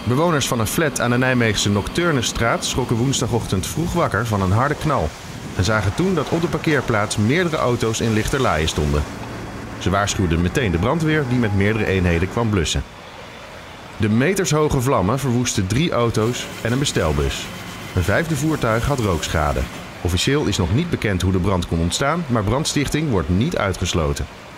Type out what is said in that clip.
Bewoners van een flat aan de Nijmeegse Nocturnestraat schrokken woensdagochtend vroeg wakker van een harde knal en zagen toen dat op de parkeerplaats meerdere auto's in lichterlaaie stonden. Ze waarschuwden meteen de brandweer die met meerdere eenheden kwam blussen. De metershoge vlammen verwoestten 3 auto's en een bestelbus. Een 5e voertuig had rookschade. Officieel is nog niet bekend hoe de brand kon ontstaan, maar brandstichting wordt niet uitgesloten.